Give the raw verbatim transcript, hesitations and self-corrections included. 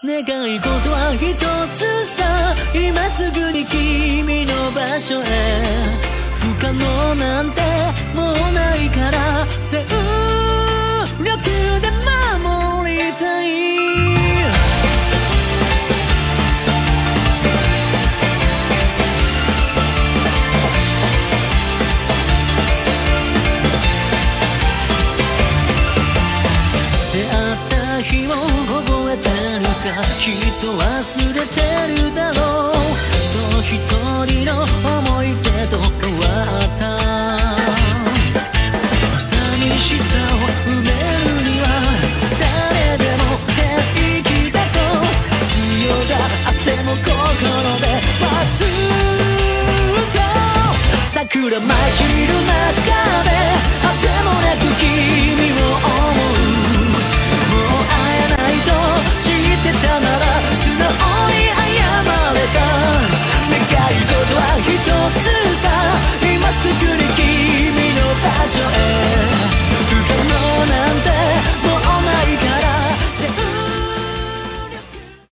願い事は一つさ、今すぐに君の場所へ。不可能なんてもうないから、全力で守りたい。出会った日を覚えてるか、きっと忘れてるだろう。そう一人の思い出と変わった。寂しさを埋めるには誰でも平気だと。強がっても心で待つと。桜舞い散る